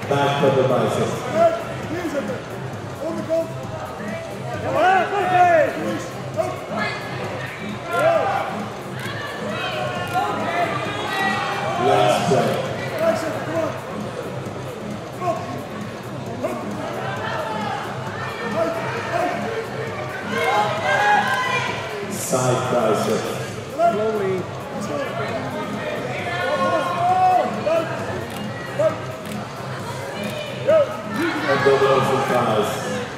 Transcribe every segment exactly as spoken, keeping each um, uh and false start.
Back of the bicep. Last play. Side bicep. Slowly. And double for thighs.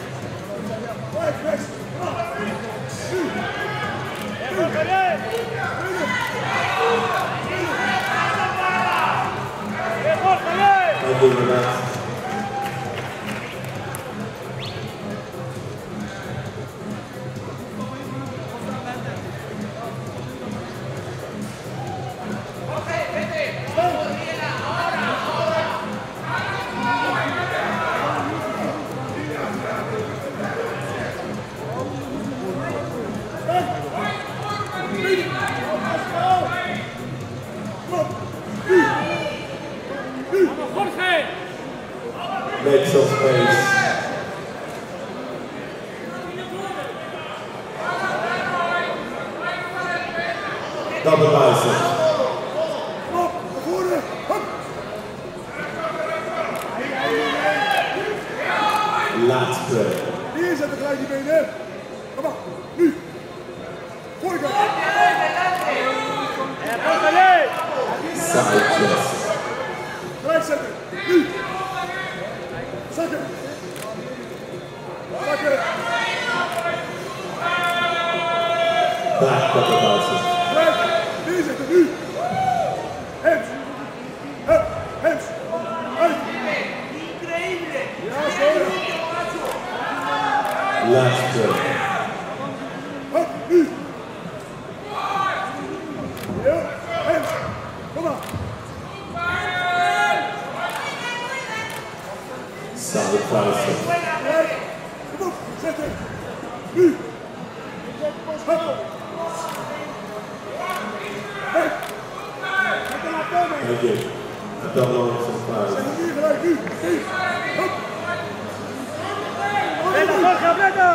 And do the next. Make some space. Double bicep. Lat spread. Neerzetten gelijk die benen. Kom maar, nu. Voorkant. Side chest. Gelijk zetten, nu. Zakken. Zakken. Back of the bicep. Gelijk. Neerzetten, nu. Hands. Hup. Hands. Uit. Ja, zo. Lat spread. Hup, nu. Ja, hands. Kom maar. Side bicep. Gelijk. Kom op, zetten. Nu. Hup. Hup. Thank you. Double for thighs. Zet hem hier gelijk, nu. Nu. Hup. Bleda, Jorge, Bleda!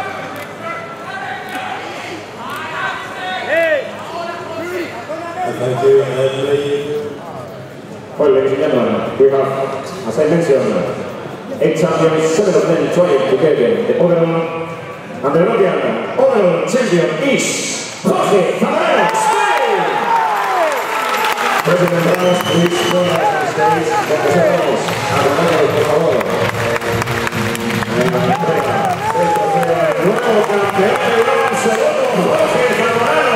Hey! And thank you, and Lee. Well, ladies and gentlemen, we have, as I mentioned, eight champions, seven of them trying together. The overall and the European overall champion is Jorge Zamorano, Spain! President Ramos, please join us on stage. Representamos a Ronaldo, por favor. En la entrega, el trofeo del nuevo campeón de Europa absoluto, Jorge Zamorano.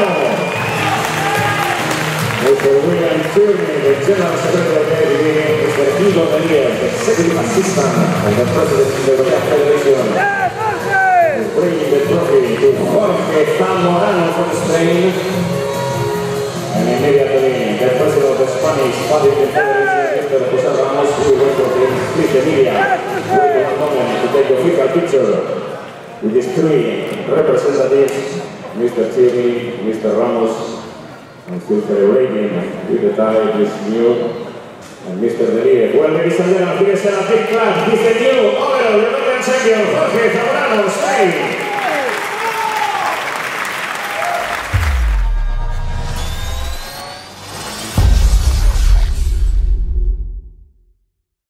Mister William Tierney, the General Secretary of the A B B, Mister Hugo Melier, the Executive Assistant and the President of the European Federation, bringing the trophy to Jorge Zamorano from Spain. And immediately, the President of the Spanish Bodybuilding Federation, Mister José Ramos, who will welcome him, please the media, wait for a moment to take the official picture with these three representatives, Mister Tierney, Mister Ramos, and still celebrating with the tie is new, and Mister Melier. Well, ladies and gentlemen, here's a big clap. He's the new overall European champion, Jorge Zamorano, Spain.